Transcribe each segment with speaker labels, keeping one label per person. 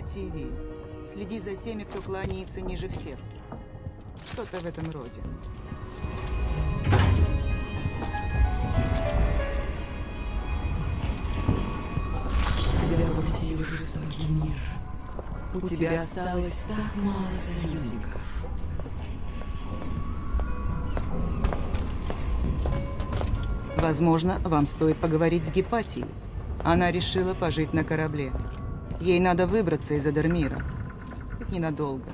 Speaker 1: ТВ. Следи за теми, кто кланяется ниже всех. Что-то в этом роде.
Speaker 2: Тебя бросил жестокий мир. У тебя осталось так мало союзников.
Speaker 1: Возможно, вам стоит поговорить с Гепатией. Она решила пожить на корабле. Ей надо выбраться из Адермира. Хоть ненадолго.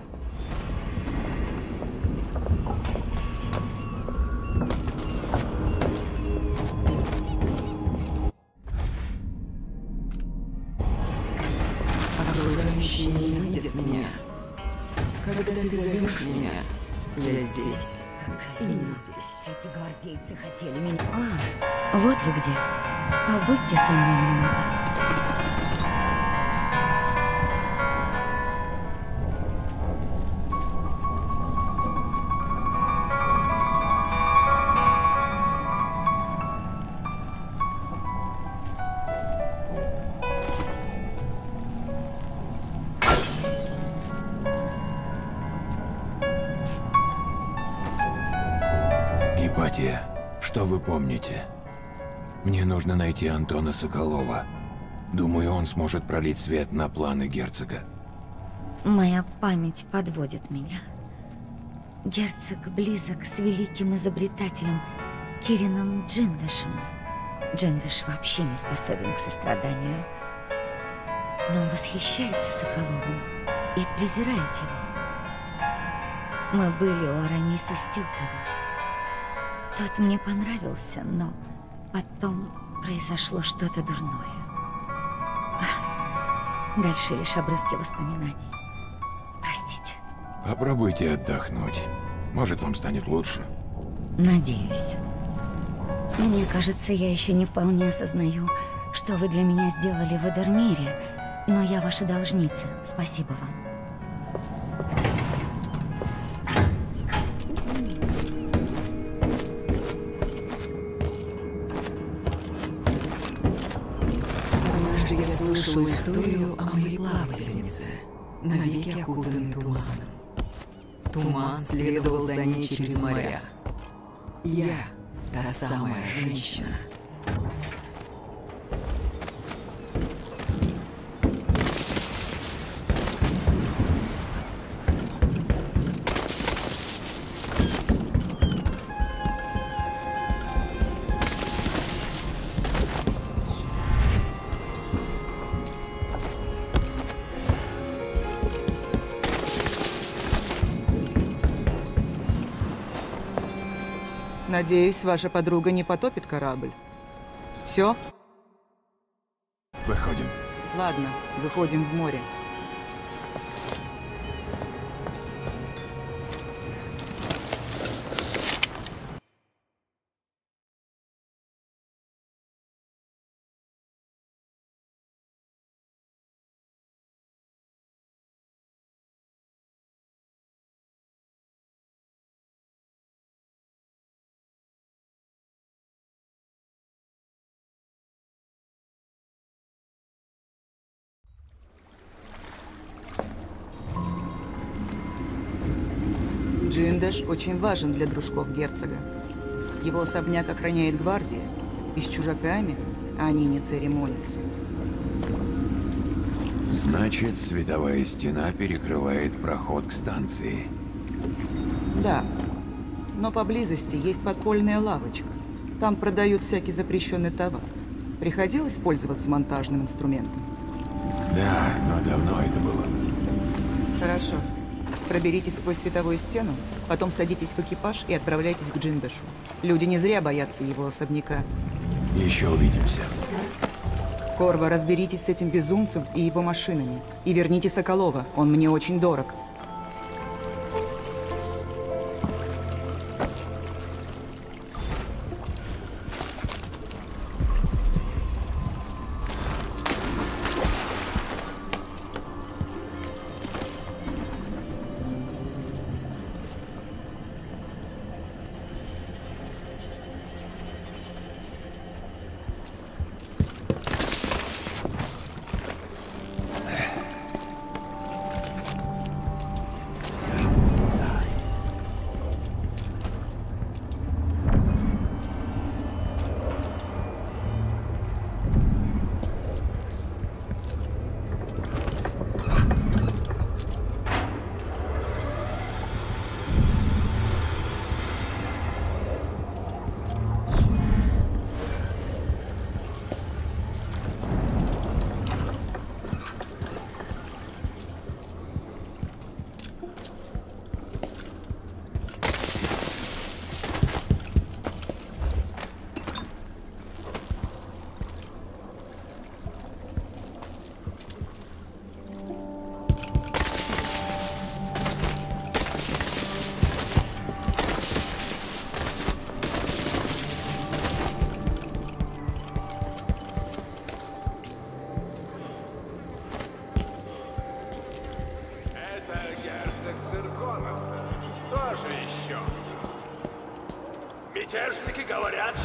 Speaker 2: Окружающие не видят меня. Когда ты зовешь меня, я здесь и не здесь.
Speaker 3: Эти гвардейцы хотели меня... А, вот вы где. Побудьте со мной немного.
Speaker 4: Гепатия, что вы помните? Мне нужно найти Антона Соколова. Думаю, он сможет пролить свет на планы герцога.
Speaker 3: Моя память подводит меня. Герцог близок с великим изобретателем Кирином Джиндашем. Джиндаш вообще не способен к состраданию. Но он восхищается Соколовым и презирает его. Мы были у Арамиса Стилтона. Тот мне понравился, но потом произошло что-то дурное. Дальше лишь обрывки воспоминаний. Простите.
Speaker 4: Попробуйте отдохнуть. Может, вам станет лучше.
Speaker 3: Надеюсь. Мне кажется, я еще не вполне осознаю, что вы для меня сделали в Адермире, но я ваша должница. Спасибо вам.
Speaker 2: Я слышала историю о мореплавательнице, навеки окутанной туманом. Туман следовал за ней через моря. Я та самая женщина.
Speaker 1: Надеюсь, ваша подруга не потопит корабль. Все?
Speaker 4: Выходим.
Speaker 1: Ладно, выходим в море. Джиндаш очень важен для дружков герцога. Его особняк охраняет гвардия, и с чужаками они не церемонятся.
Speaker 4: Значит, световая стена перекрывает проход к станции.
Speaker 1: Да, но поблизости есть подпольная лавочка. Там продают всякий запрещенный товар. Приходилось пользоваться монтажным инструментом?
Speaker 4: Да, но давно это было.
Speaker 1: Хорошо. Проберитесь сквозь световую стену, потом садитесь в экипаж и отправляйтесь к Джиндашу. Люди не зря боятся его особняка.
Speaker 4: Еще увидимся.
Speaker 1: Корва, разберитесь с этим безумцем и его машинами. И верните Соколова, он мне очень дорог.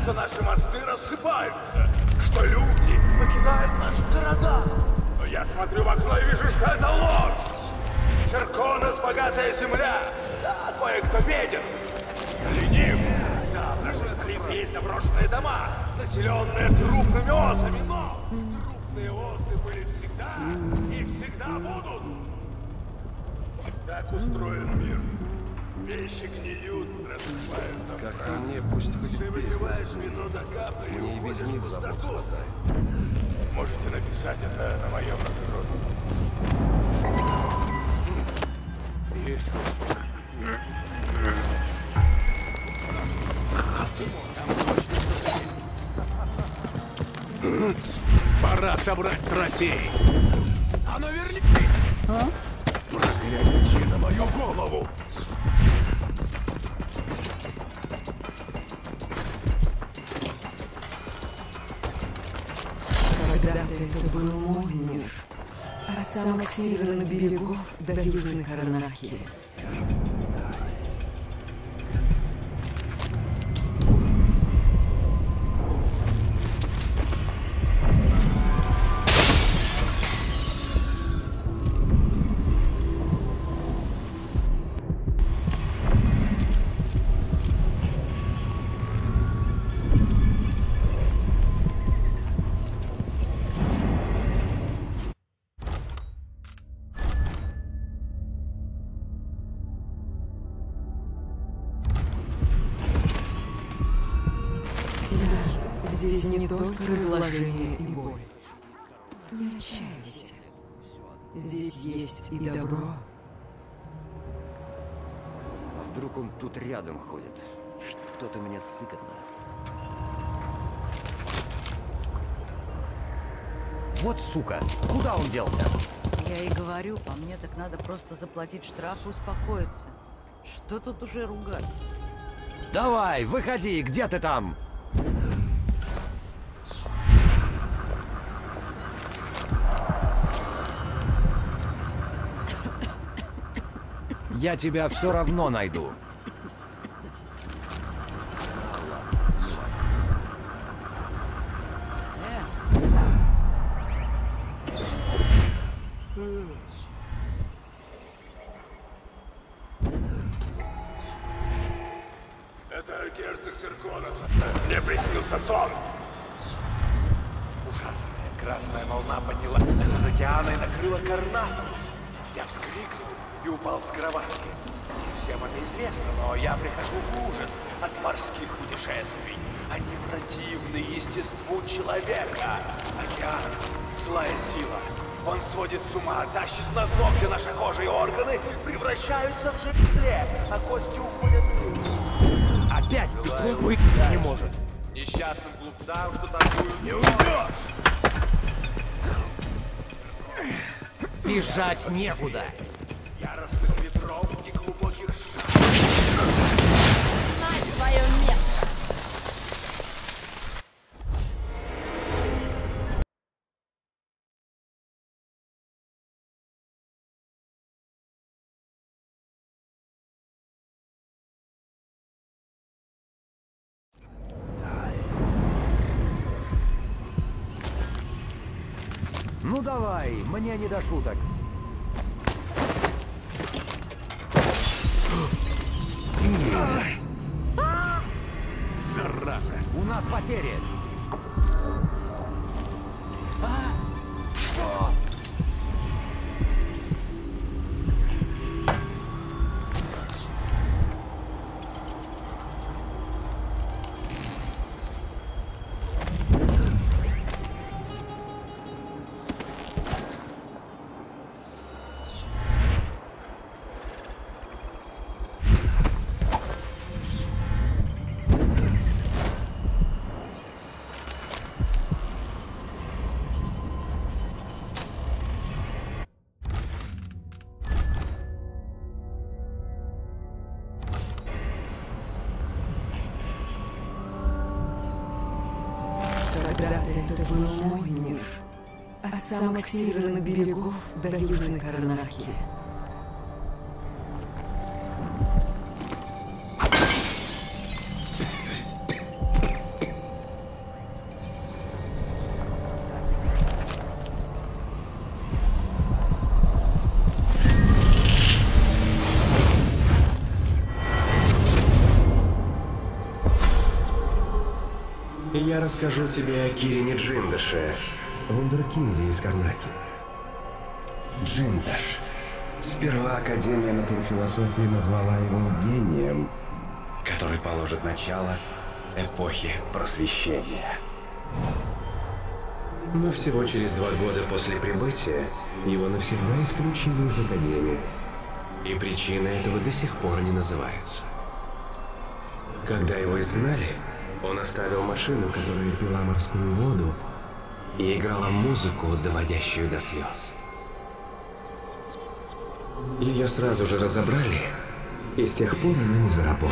Speaker 5: что наши мосты рассыпаются, что люди покидают наши города. Но я смотрю в окно и вижу, что это ложь. Цирконос — богатая земля. Да, кое-кто беден. Ленив. Да, в нашей столице есть заброшенные дома, населенные трупными осами, но трупные осы были всегда и всегда будут. Так устроен мир. Вещи гниют, рассыпаются.
Speaker 6: Как по мне, пусть хоть
Speaker 5: Ты
Speaker 6: в бездне
Speaker 5: выпиваешь
Speaker 6: сгниют.
Speaker 5: вино до капли.
Speaker 6: Мне и без них забот хватает.
Speaker 5: Можете написать это на моем надгробии.
Speaker 6: Есть хвостик. Там точно кто-то есть. Пора собрать трофей. А ну вернись! Проклятие на мою голову!
Speaker 2: Когда-то это был мой мир. От самых северных берегов до южной Карнахи. Здесь не только разложение и боль. Не отчаивайся. Здесь есть и добро.
Speaker 7: А вдруг он тут рядом ходит? Что-то мне сыкотно. Вот сука! Куда он делся?
Speaker 8: Я и говорю, по мне так надо просто заплатить штраф и успокоиться. Что тут уже ругаться?
Speaker 7: Давай, выходи! Где ты там? Я тебя все равно найду.
Speaker 5: Это герцог Цирконос. Мне приснился сон. Ужасная красная волна поднялась из океана и накрыла Карнатус. Я вскрикнул и упал с кровати. Всем это известно, но я прихожу в ужас от морских путешествий. Они противны естеству человека. Океан — злая сила. Он сводит с ума, тащит на дно, где наши кожа и органы превращаются в желе, а кости уходят вниз.
Speaker 7: Опять быть не может.
Speaker 5: Несчастным глупцам, что торгуют...
Speaker 7: Не уйдет! Бежать некуда.
Speaker 5: Яростных ветров и глубоких
Speaker 8: Знай свое место!
Speaker 7: Ну давай, мне не до шуток.
Speaker 6: Зараза!
Speaker 7: У нас потери.
Speaker 2: Когда-то это был мой мир. От самых северных берегов до южной Карнахи.
Speaker 9: Я расскажу тебе о Кирине Джиндаше, вундеркинде из Карнаки. Джиндаш. Сперва Академия натурфилософии назвала его гением, который положит начало эпохи просвещения. Но всего через 2 года после прибытия его навсегда исключили из Академии. И причины этого до сих пор не называются. Когда его изгнали, он оставил машину, которая пила морскую воду и играла музыку, доводящую до слез. Ее сразу же разобрали, и с тех пор она не заработала.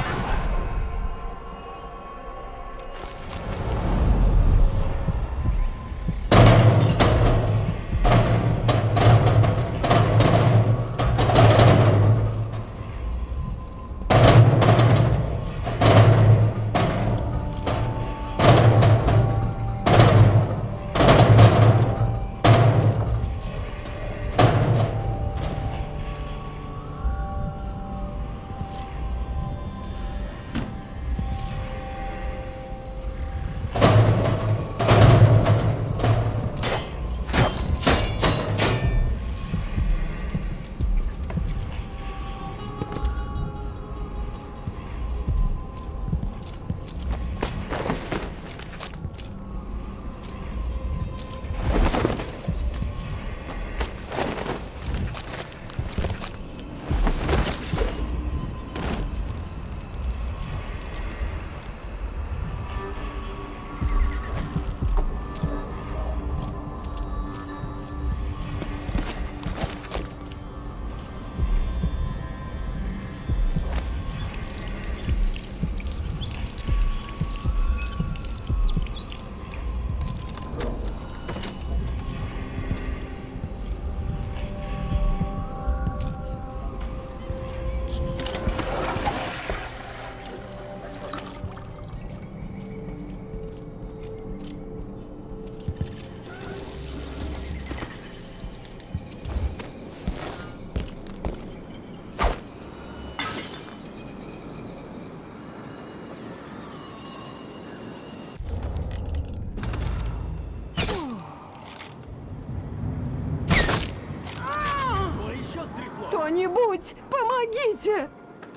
Speaker 10: Кто-нибудь, помогите!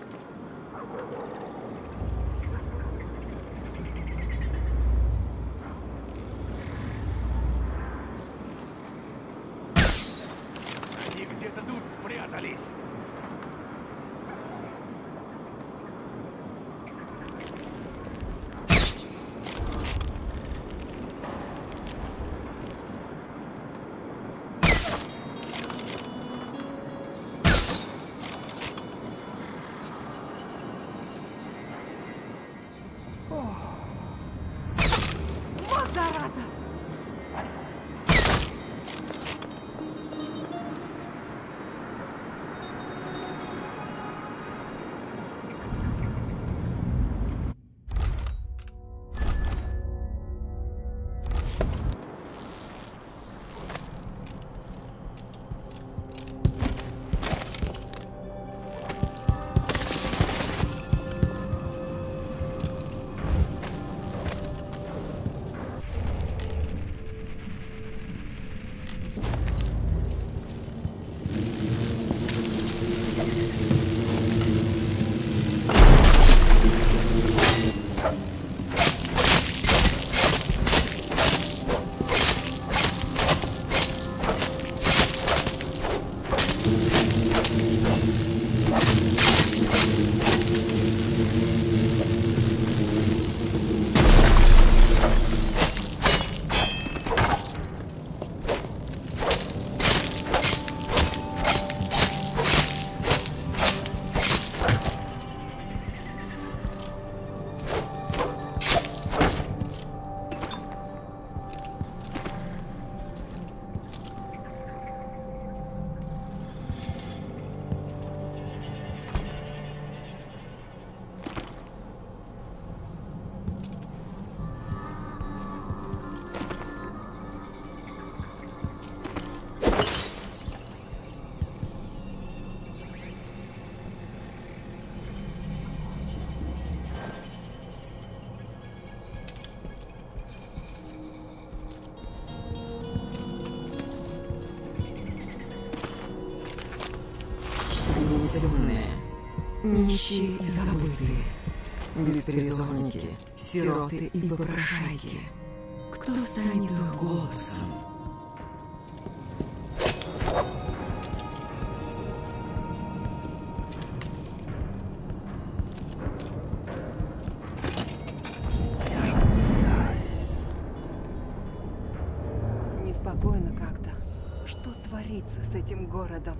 Speaker 6: Они где-то тут спрятались.
Speaker 10: Вот зараза!
Speaker 2: спасенные, нищие и забытые, беспризорники, сироты и попрошайки. Кто станет их голосом?
Speaker 10: Неспокойно как-то. Что творится с этим городом?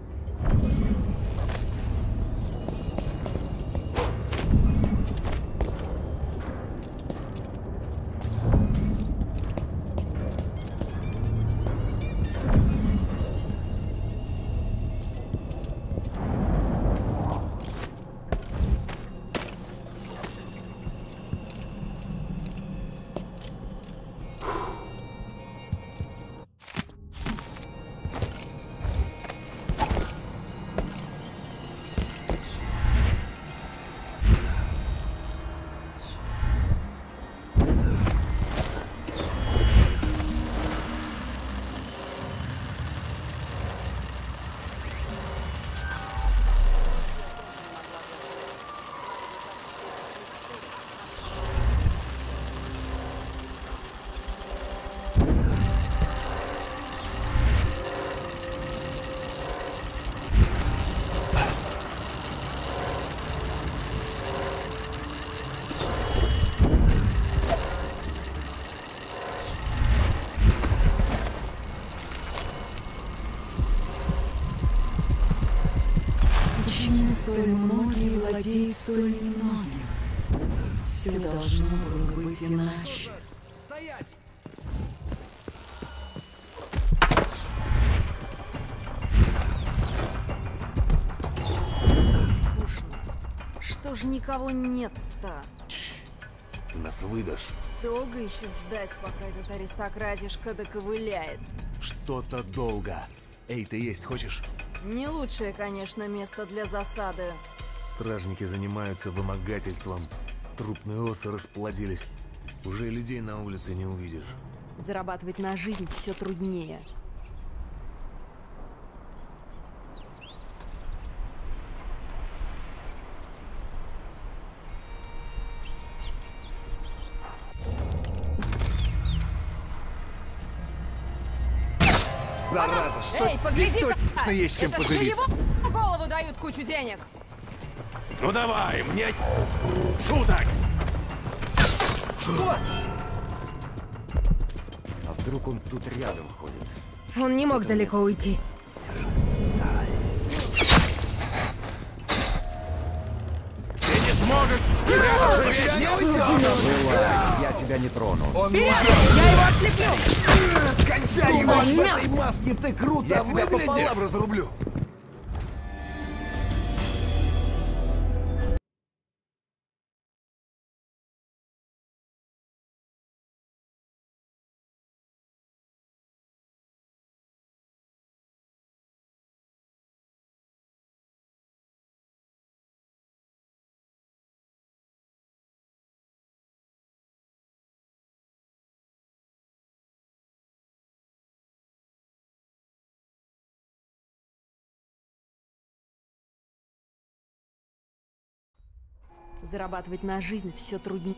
Speaker 2: Почему столь многие владеют столь немногим? Все должно было быть иначе.
Speaker 6: Стоять!
Speaker 8: Скучно. Что ж никого нет-то?
Speaker 6: Ты нас выдашь.
Speaker 8: Долго еще ждать, пока этот аристократишка доковыляет?
Speaker 6: Что-то долго. Эй, ты есть хочешь?
Speaker 8: Не лучшее, конечно, место для засады.
Speaker 6: Стражники занимаются вымогательством. Трупные осы расплодились. Уже людей на улице не увидишь.
Speaker 8: Зарабатывать на жизнь все труднее.
Speaker 6: Зараза, что?
Speaker 8: Эй, погляди-ка!
Speaker 6: Точно есть чем
Speaker 8: Это ж
Speaker 6: поживиться.
Speaker 8: его голову дают кучу денег.
Speaker 6: Ну давай, мне шуток! Что?
Speaker 7: А вдруг он тут рядом ходит?
Speaker 10: Он не мог далеко уйти.
Speaker 6: Ты не сможешь! Тебя не
Speaker 7: Вылазь, я тебя не трону.
Speaker 10: Я его ослеплю!
Speaker 6: кончай
Speaker 10: Думал,
Speaker 6: в
Speaker 10: мертв.
Speaker 6: этой маске, ты круто я тебя пополам разрублю.
Speaker 8: Зарабатывать на жизнь все труднее.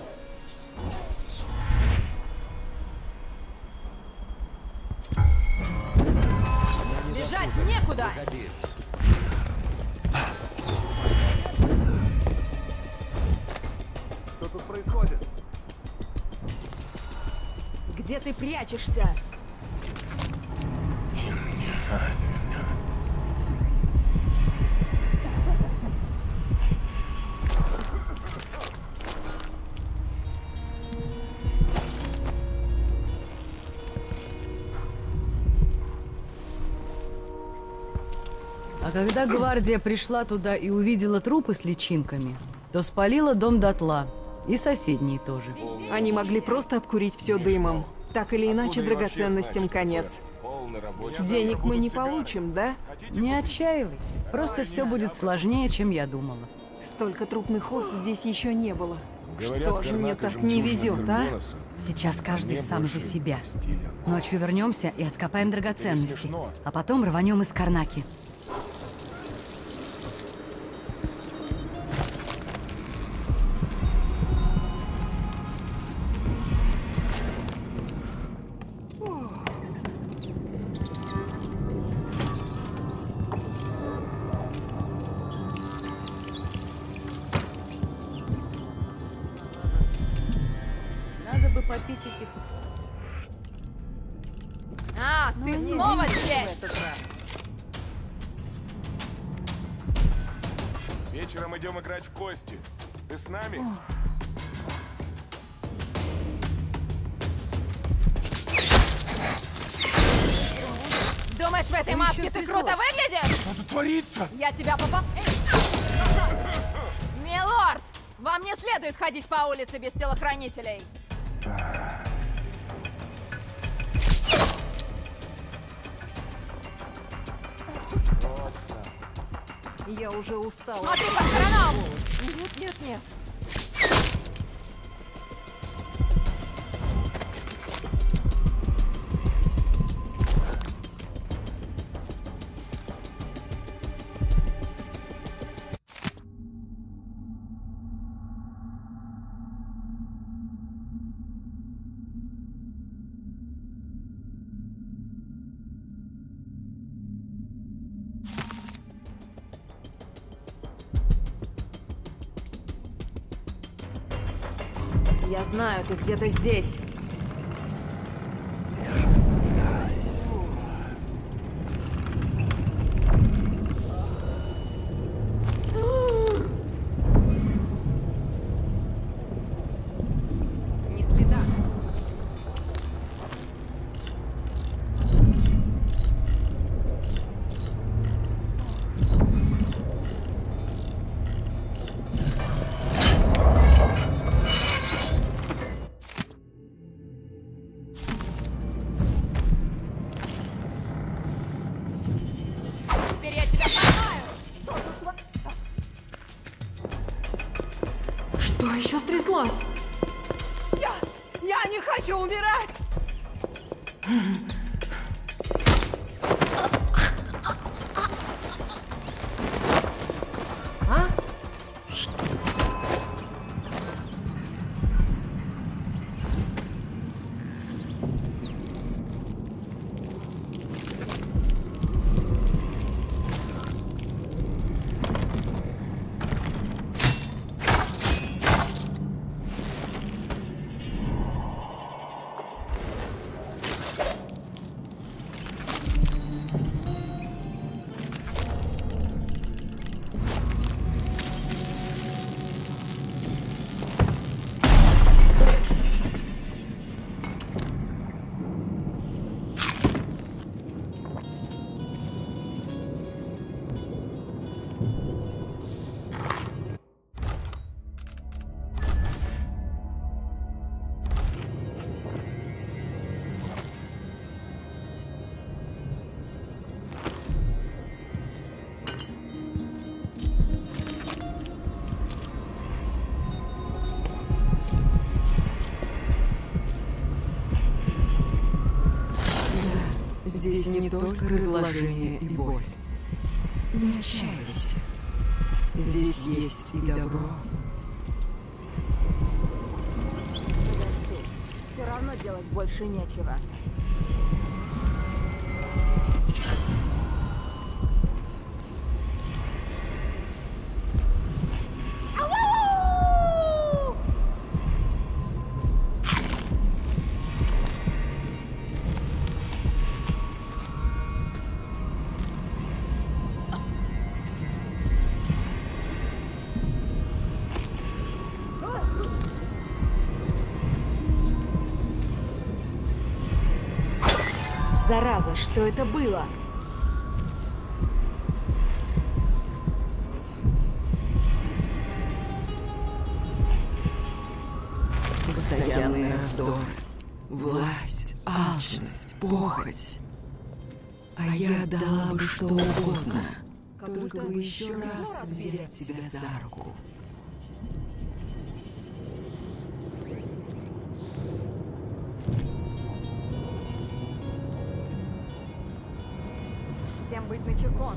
Speaker 8: Бежать некуда!
Speaker 6: Что тут происходит?
Speaker 8: Где ты прячешься?
Speaker 11: А когда гвардия пришла туда и увидела трупы с личинками, то спалила дом дотла. И соседние тоже.
Speaker 10: Они могли просто обкурить все дымом. Так или иначе, драгоценностям конец. Денег мы не получим, да?
Speaker 11: Не отчаивайся. Просто все будет сложнее, чем я думала.
Speaker 10: Столько трупных ос здесь еще не было. Что же мне так не везет, а?
Speaker 11: Сейчас каждый сам за себя. Ночью вернемся и откопаем драгоценности. А потом рванем из Карнаки.
Speaker 12: бросить их.
Speaker 13: А,
Speaker 12: Ну,
Speaker 13: ты
Speaker 12: не
Speaker 13: снова
Speaker 12: видишь
Speaker 13: здесь!
Speaker 12: в этот раз.
Speaker 14: Вечером идем играть в кости. Ты с нами?
Speaker 13: Думаешь, в этой маске ты круто выглядишь?
Speaker 14: Что тут творится?
Speaker 13: Я тебя попал... Милорд! Вам не следует ходить по улице без телохранителей.
Speaker 12: Я уже устала.
Speaker 13: Смотри по сторонам!
Speaker 12: Нет, нет, нет.
Speaker 13: Я знаю, ты где-то здесь. Ни следа. Теперь я тебя поймаю!
Speaker 10: Что еще стряслось?
Speaker 13: Я не хочу умирать!
Speaker 10: А?
Speaker 2: Здесь не только разложение и боль. Не отчаивайся. Здесь есть и добро.
Speaker 12: Все равно делать больше нечего.
Speaker 13: Зараза, что это было?
Speaker 2: Постоянные раздоры, власть, алчность, похоть. А я отдала бы что угодно, только бы еще раз взять тебя за руку.
Speaker 12: Всем быть начеку.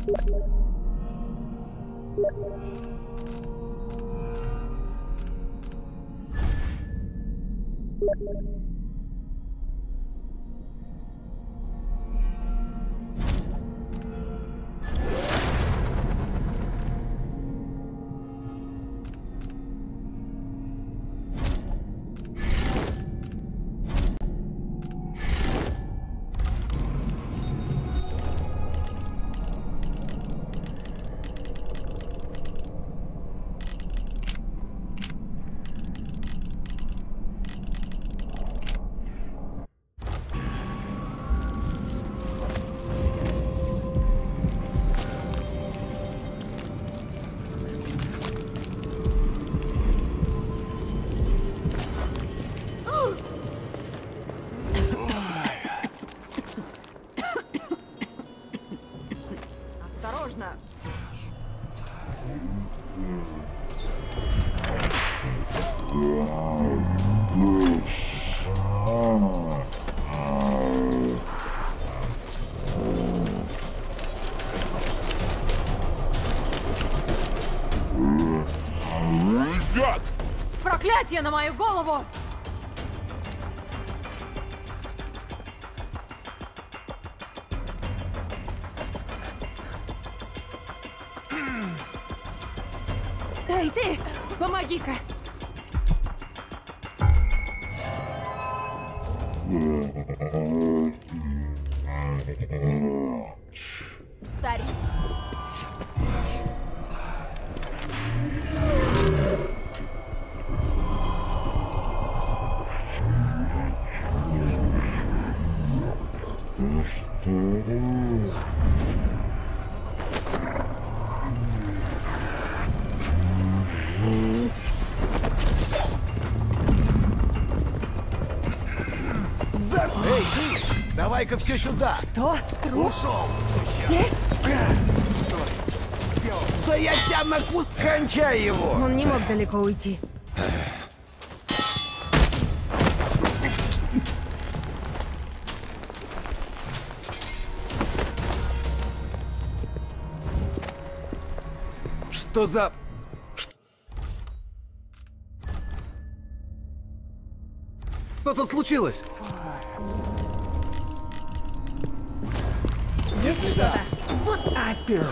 Speaker 12: Осторожно!
Speaker 14: Идет!
Speaker 13: Проклятие на мою голову! Эй, ты! Помоги-ка! Старик!
Speaker 15: Эй, ты! Давай-ка все сюда!
Speaker 12: Что?
Speaker 15: Ушел, суча!
Speaker 12: Здесь?
Speaker 15: Да я тебя накус... Кончай его!
Speaker 12: Он не мог далеко уйти.
Speaker 15: Что за... Что тут случилось?
Speaker 12: Есть что-то?
Speaker 15: Вот опять!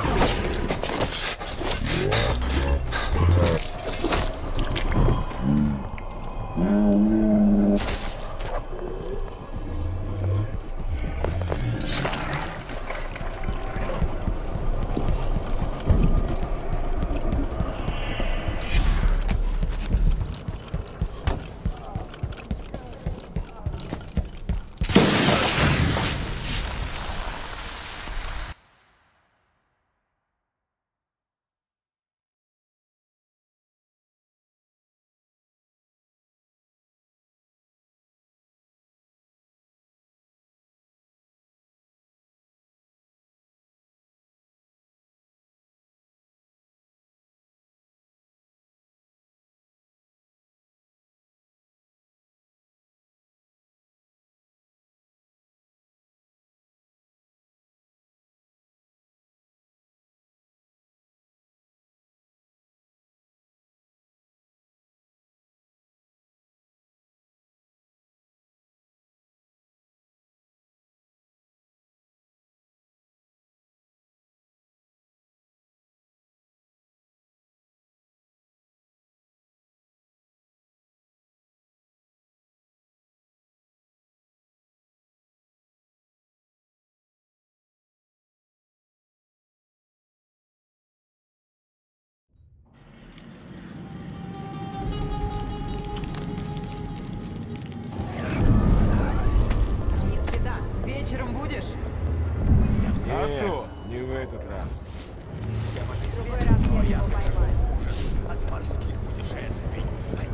Speaker 12: Вечером будешь?
Speaker 14: А то, не в этот раз.
Speaker 12: Другой раз я его поймаю.
Speaker 5: От морских путешествий.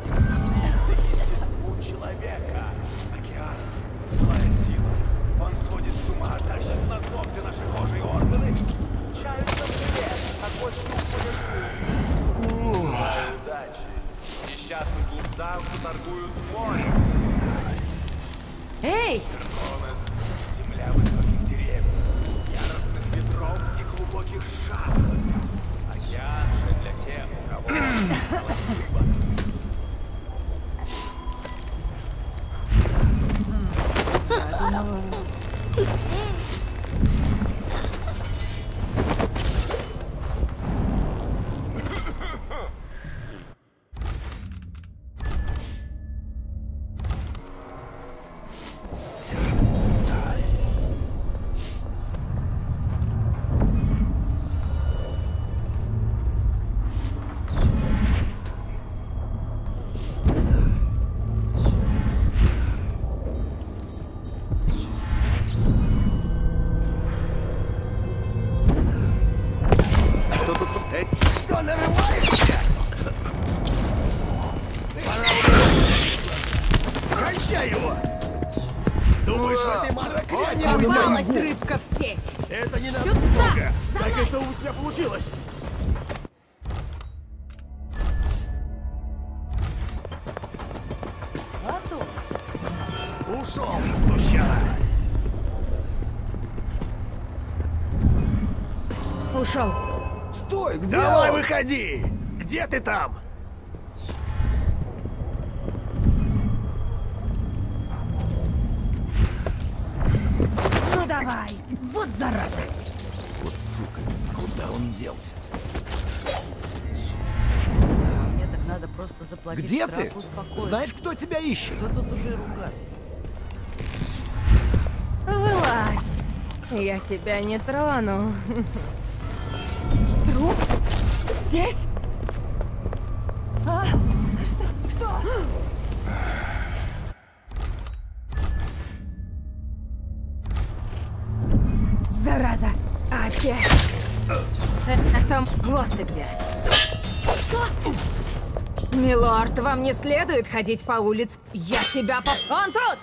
Speaker 5: У человека. Океан. Злая сила. Он сходит с ума, тащит на когти наши кожи и органы. Чаются в живе, а больше не уходят. Удачи. Несчастным глупцам, что торгуют морем.
Speaker 12: Эй!
Speaker 5: Земля высоких деревьев, яростных ветров и клубов глубоких шахтах. Океан же для тех, у кого
Speaker 15: Что нарываешься? Кончай его! Думаешь, в этой маске
Speaker 12: Попалась рыбка в сеть!
Speaker 15: Это не
Speaker 12: Сюда!
Speaker 15: намного!
Speaker 12: За
Speaker 15: Как
Speaker 12: мной!
Speaker 15: это у тебя получилось? Ушел, сучара!
Speaker 12: Ушел.
Speaker 15: Стой, где Давай, выходи! Где ты там?
Speaker 12: Ну давай. Вот зараза.
Speaker 15: Вот сука, куда он делся?
Speaker 8: Мне так надо просто заплатить
Speaker 15: Где
Speaker 8: штраф,
Speaker 15: ты?
Speaker 8: успокоиться.
Speaker 15: Знаешь, кто тебя ищет?
Speaker 8: Что тут уже ругаться?
Speaker 12: Вылазь. Я тебя не трону. Труп? Здесь? А? Что? Зараза! Опять! Это... Вот ты где! Что? Милорд, вам не следует ходить по улице. Я тебя по... Он тут!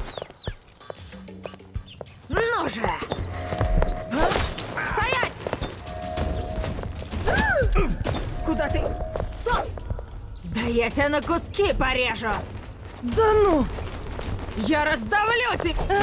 Speaker 12: Ну же! Стоять! Куда ты? Стоп! Да я тебя на куски порежу! Да ну! Я раздавлю тебя!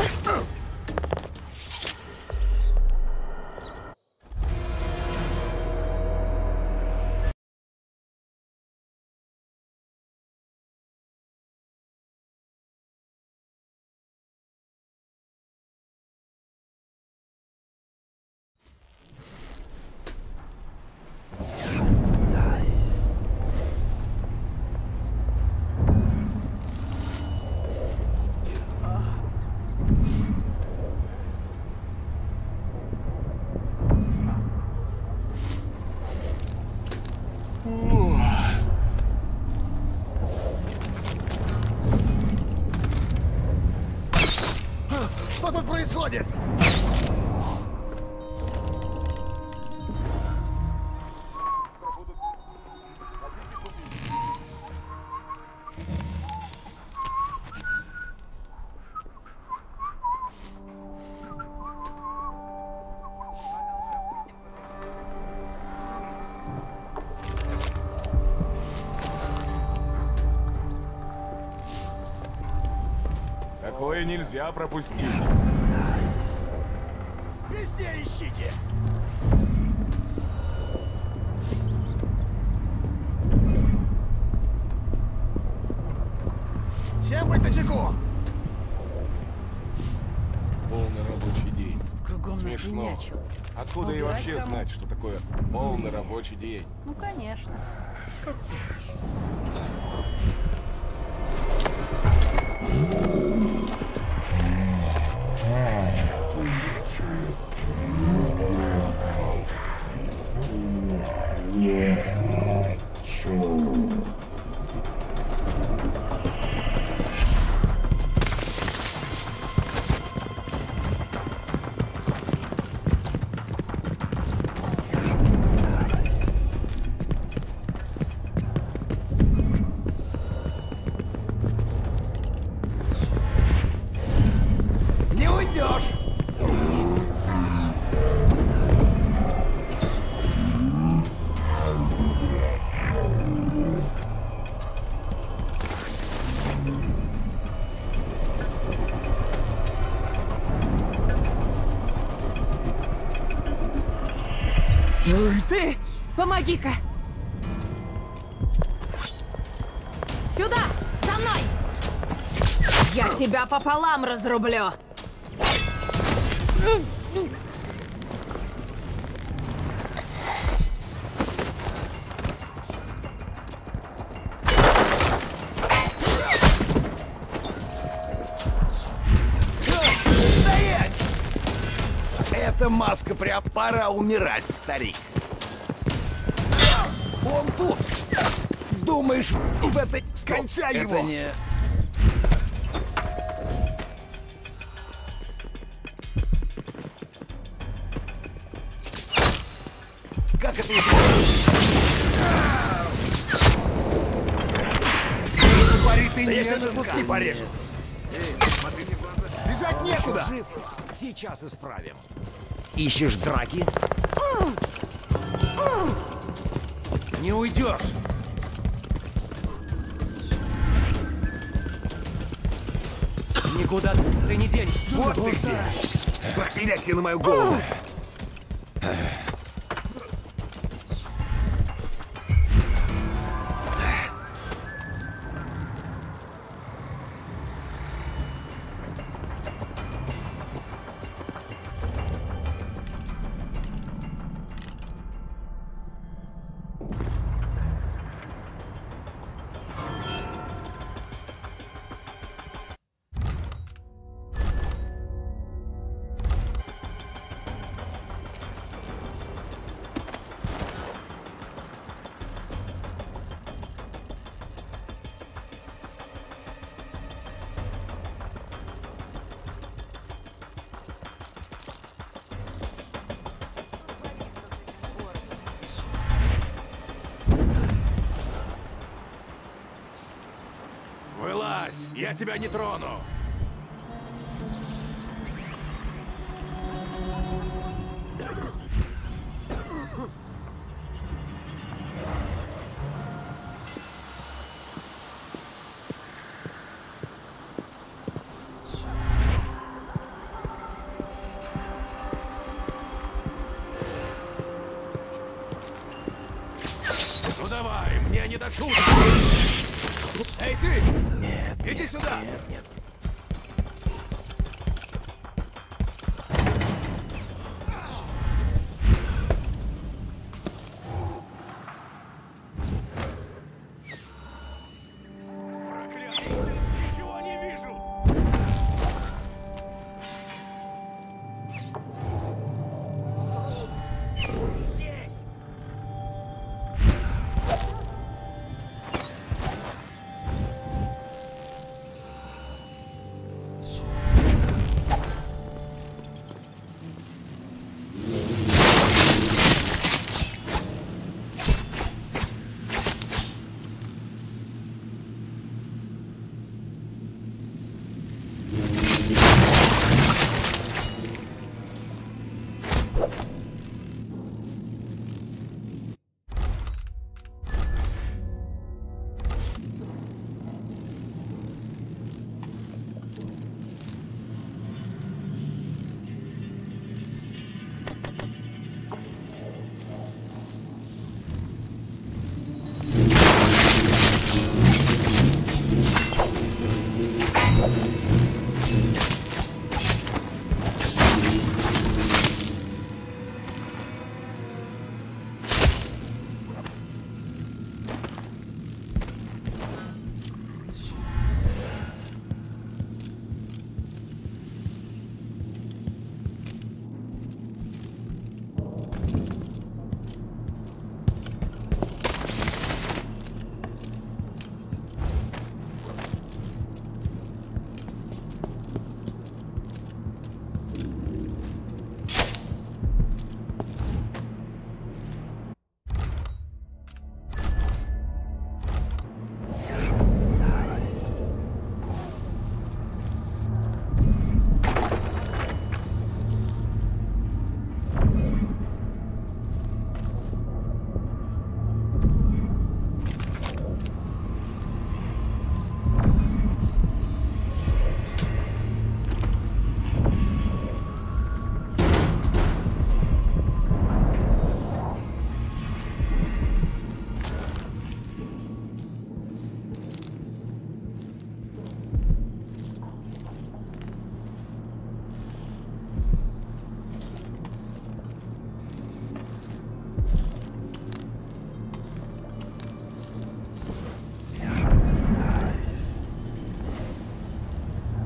Speaker 15: Что тут происходит?
Speaker 14: Такое нельзя пропустить.
Speaker 15: Везде ищите! Всем быть начеку!
Speaker 14: Полный рабочий день.
Speaker 8: Кругом
Speaker 14: Смешно.
Speaker 8: насвинячил.
Speaker 14: Откуда и
Speaker 8: Убирать
Speaker 14: вообще
Speaker 8: кому?
Speaker 14: знать, что такое полный рабочий день?
Speaker 8: Ну, конечно.
Speaker 12: Ты! Помоги-ка! Сюда! За мной! Я тебя пополам разрублю!
Speaker 15: Стоять! Эта маска прям пора умирать, старик. Он тут. Думаешь, в этой... Кончай его! Это не... Как это
Speaker 14: Ты
Speaker 15: я
Speaker 14: не
Speaker 15: тебя на куски порежу.
Speaker 14: Бежать некуда.
Speaker 15: Жив? Сейчас исправим. Ищешь драки? Не уйдешь. Никуда ты не денешь. Вот ты где. Проклятие на мою голову.
Speaker 14: Вылазь, я тебя не трону. Ну давай, мне не до шуток. Эй, ты! Нет, иди сюда! Нет. Проклятие! Ничего не вижу! Здесь!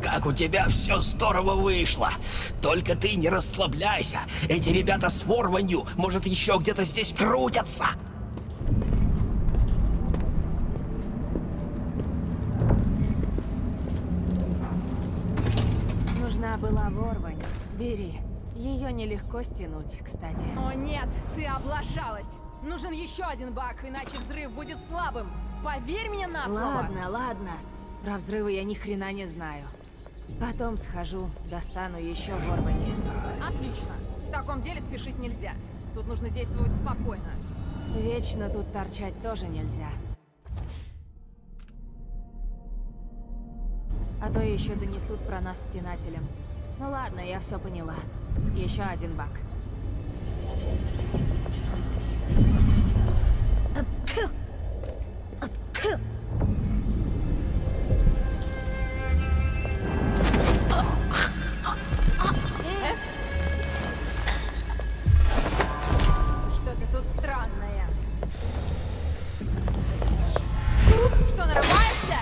Speaker 16: как у тебя все здорово вышло. Только ты не расслабляйся. Эти ребята с ворванью, может, еще где-то здесь крутятся.
Speaker 12: Нужна была ворвань. Бери. Ее нелегко стянуть, кстати.
Speaker 13: О нет, ты облажалась. Нужен еще один баг, иначе взрыв будет слабым. Поверь мне на слово.
Speaker 12: Ладно, ладно. Про взрывы я ни хрена не знаю. Потом схожу, достану еще ворвань.
Speaker 13: Отлично. В таком деле спешить нельзя. Тут нужно действовать спокойно.
Speaker 12: Вечно тут торчать тоже нельзя. А то еще донесут про нас стенателям. Ну ладно, я все поняла. Еще один баг.
Speaker 13: Что-то тут странное. Что, нарываешься?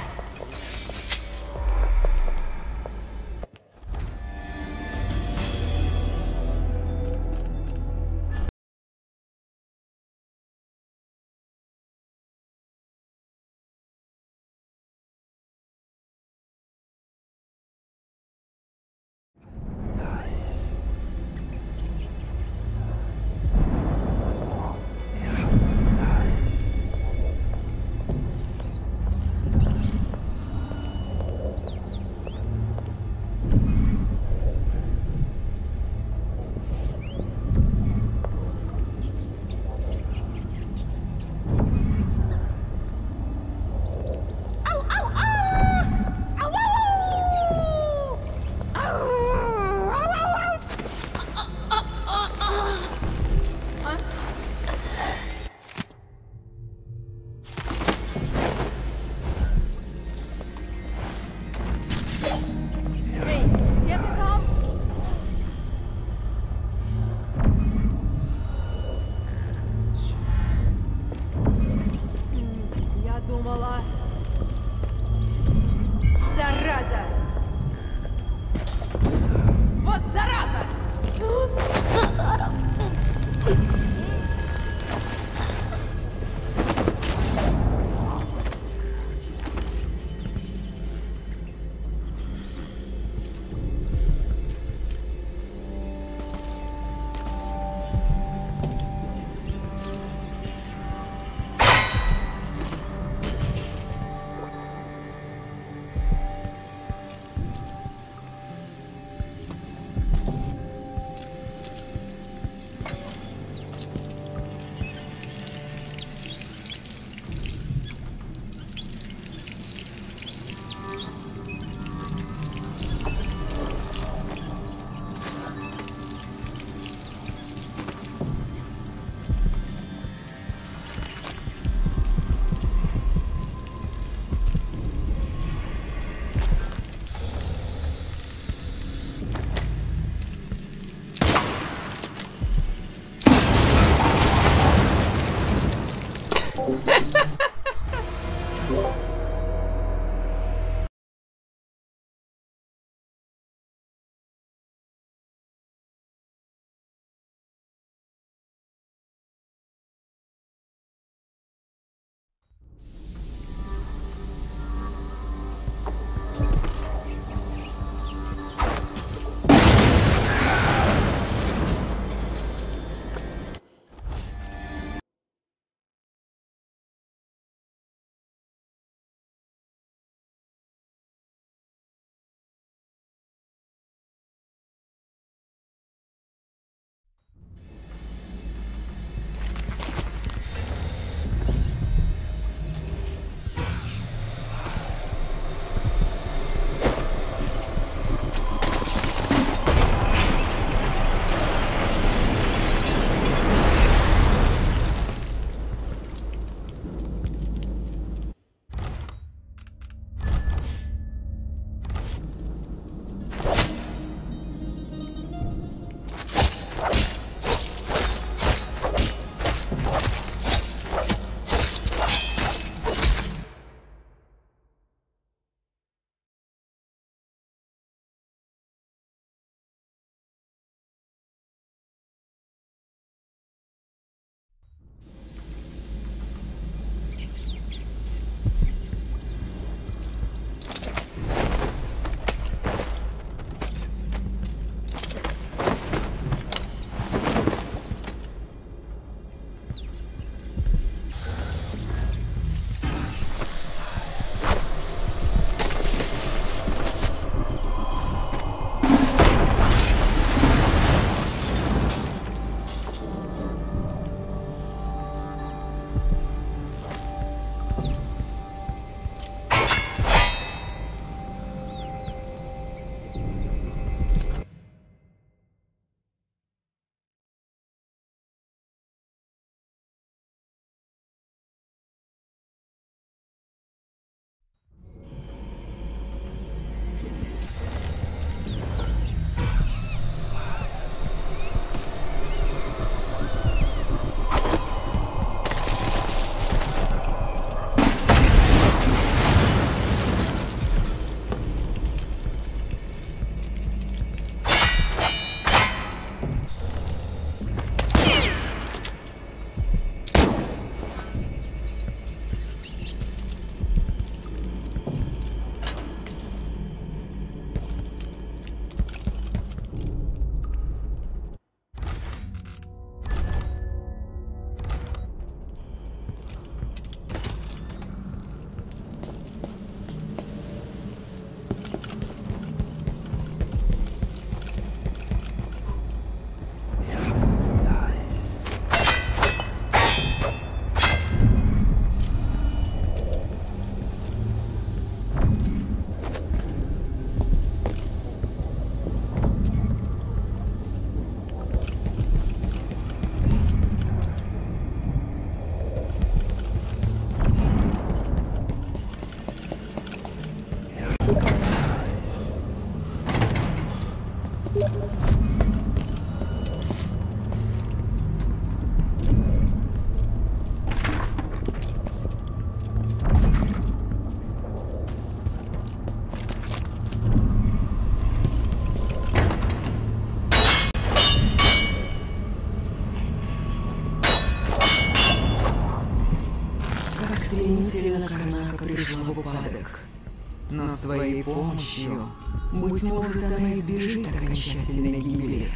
Speaker 2: Елена Карнака пришла в упадок. Но с твоей помощью, быть может, она избежит окончательной гибели.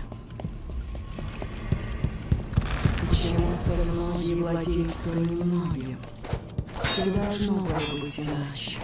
Speaker 2: Почему столь многие владеют столь немногим? Все должно было быть иначе.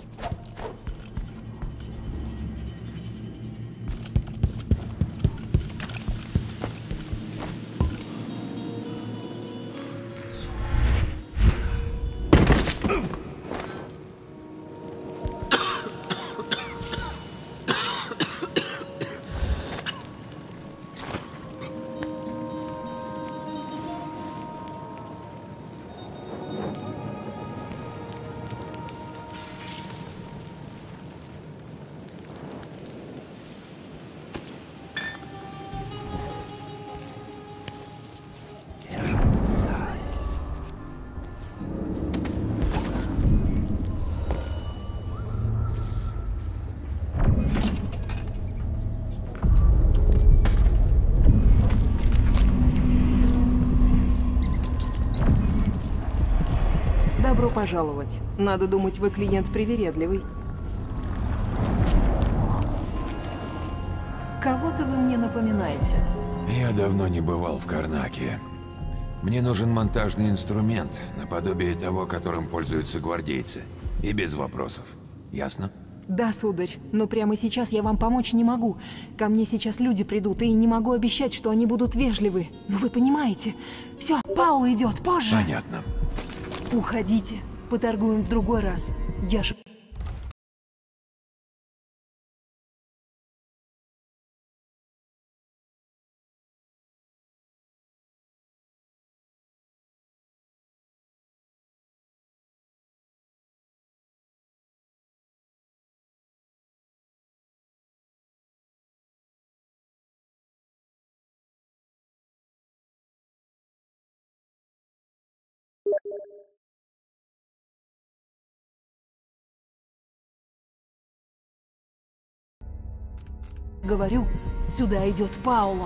Speaker 10: Добро пожаловать. Надо думать, вы клиент привередливый. Кого-то вы мне напоминаете.
Speaker 4: Я давно не бывал в Карнаке. Мне нужен монтажный инструмент, наподобие того, которым пользуются гвардейцы. И без вопросов. Ясно?
Speaker 10: Да, сударь, но прямо сейчас я вам помочь не могу. Ко мне сейчас люди придут, и не могу обещать, что они будут вежливы. Но вы понимаете. Все, Паул идет позже.
Speaker 4: Понятно.
Speaker 10: Уходите. Поторгуем в другой раз. Я же... Говорю, сюда идет Пауло.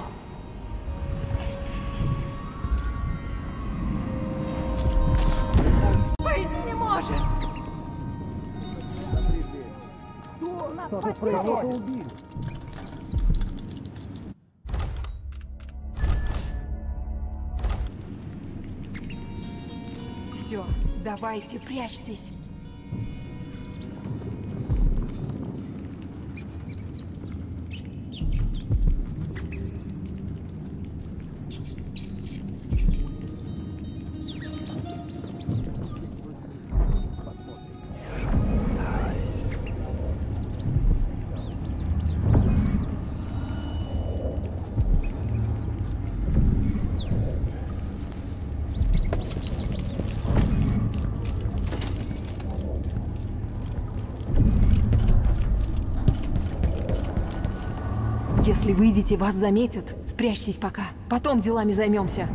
Speaker 12: Быть не может!
Speaker 15: Что происходит?
Speaker 10: Все, давайте, прячьтесь. Если выйдете, вас заметят. Спрячьтесь пока. Потом делами займемся.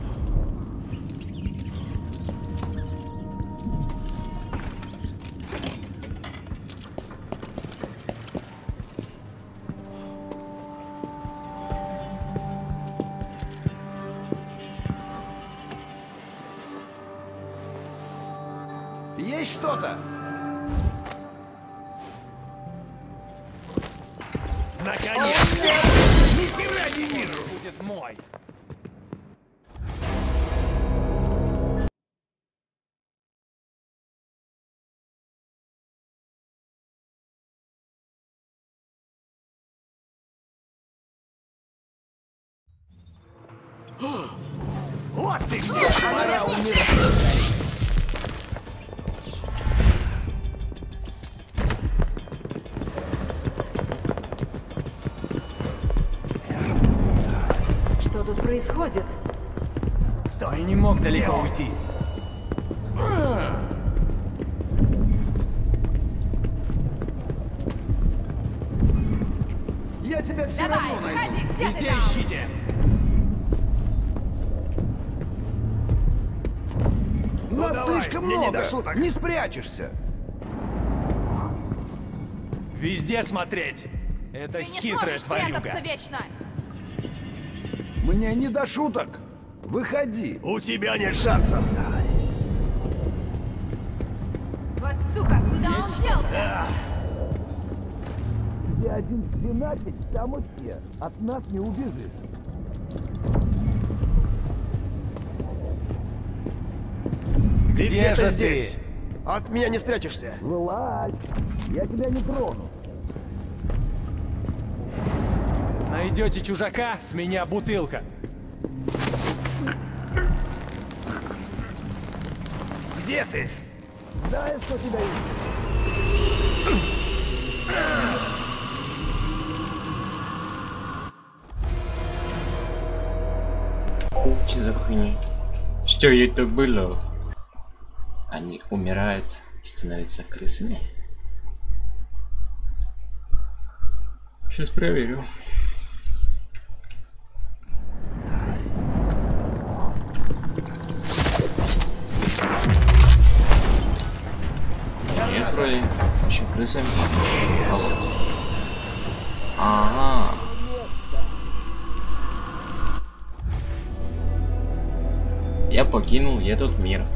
Speaker 15: Есть что-то?
Speaker 14: Наконец-то! Ни хера не вижу! Будет мой! Вот ты где! Пора умирать!
Speaker 10: Что тут происходит?
Speaker 14: Стой, не мог далеко уйти.
Speaker 15: Я тебя все равно найду.
Speaker 14: Везде ищите.
Speaker 15: Нас
Speaker 14: давай,
Speaker 15: слишком
Speaker 14: мне не
Speaker 15: много.
Speaker 14: до шуток.
Speaker 15: Не спрячешься.
Speaker 14: Везде смотреть. Это
Speaker 13: Ты не
Speaker 14: хитрая
Speaker 13: сможешь
Speaker 14: тварюга.
Speaker 13: прятаться вечно!
Speaker 15: Мне не до шуток. Выходи.
Speaker 14: У тебя нет шансов.
Speaker 13: Вот сука, куда он делся?
Speaker 15: Где один свинатик, там и все. От нас не убежишь.
Speaker 14: Где же здесь? От меня не спрячешься.
Speaker 15: Вылазь. Я тебя не трону.
Speaker 17: Найдете чужака, с меня бутылка.
Speaker 14: Где ты?
Speaker 15: Дай, что тебя ищет.
Speaker 18: Что за хуйня? Что это было? Они умирают, становятся крысами? Сейчас проверю. Нет, вроде еще крысами. Ага. Я покинул этот мир.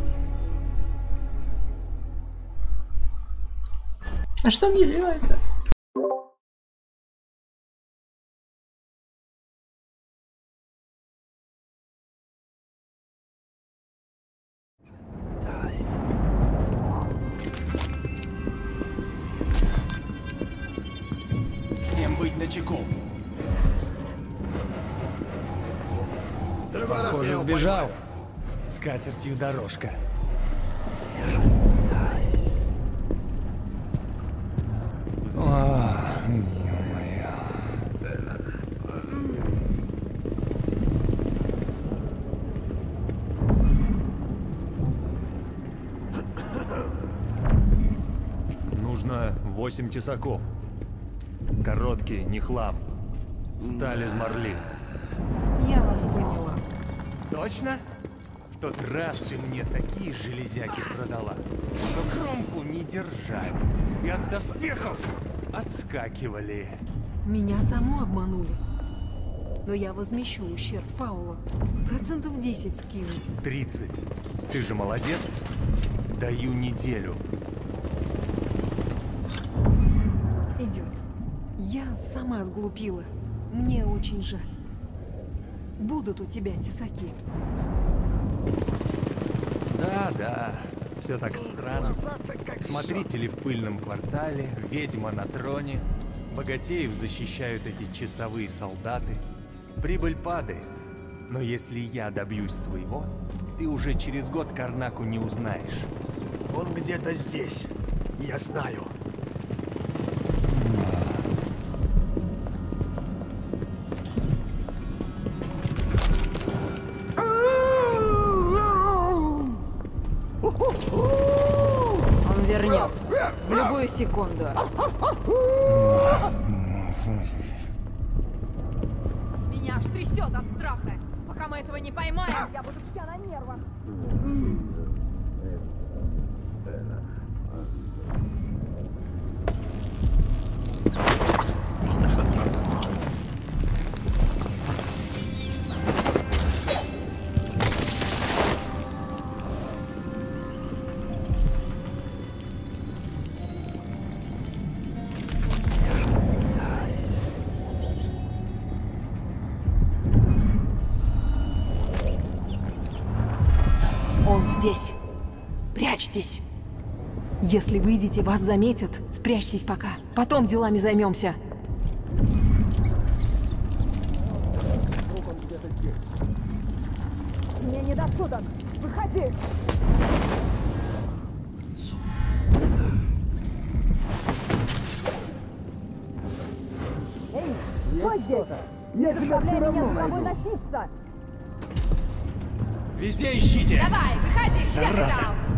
Speaker 18: А что мне делать-то?
Speaker 14: Всем быть начеку.
Speaker 17: Похоже, сбежал. С катертью дорожка.
Speaker 6: Нужно 8 тесаков. Короткие, не хлам. Сталь из марли.
Speaker 10: Я вас поняла.
Speaker 6: Точно? В тот раз ты мне такие железяки продала, что кромку не держали. И от доспехов отскакивали.
Speaker 10: Меня саму обманули. Но я возмещу ущерб Паула. 10% скину.
Speaker 6: 30. Ты же молодец. Даю неделю.
Speaker 10: Идет. Я сама сглупила. Мне очень жаль. Будут у тебя тесаки.
Speaker 6: Да, все так странно. Смотрители в пыльном квартале, ведьма на троне, богатеев защищают эти часовые солдаты. Прибыль падает, но если я добьюсь своего, ты уже через год Карнаку не узнаешь.
Speaker 14: Он где-то здесь, я знаю.
Speaker 11: Он вернется в любую секунду.
Speaker 13: Меня аж трясет от страха. Пока мы этого не поймаем, я буду вся на нервах.
Speaker 10: Он здесь. Прячьтесь. Если выйдете, вас заметят. Спрячьтесь пока. Потом делами займемся.
Speaker 12: Мне не до шуток. Выходи. Эй, что здесь?
Speaker 15: Я тебя все равно
Speaker 12: с тобой
Speaker 15: найду.
Speaker 12: носиться.
Speaker 14: Везде ищите!
Speaker 13: Давай, выходи, все
Speaker 14: Зараза!
Speaker 13: там.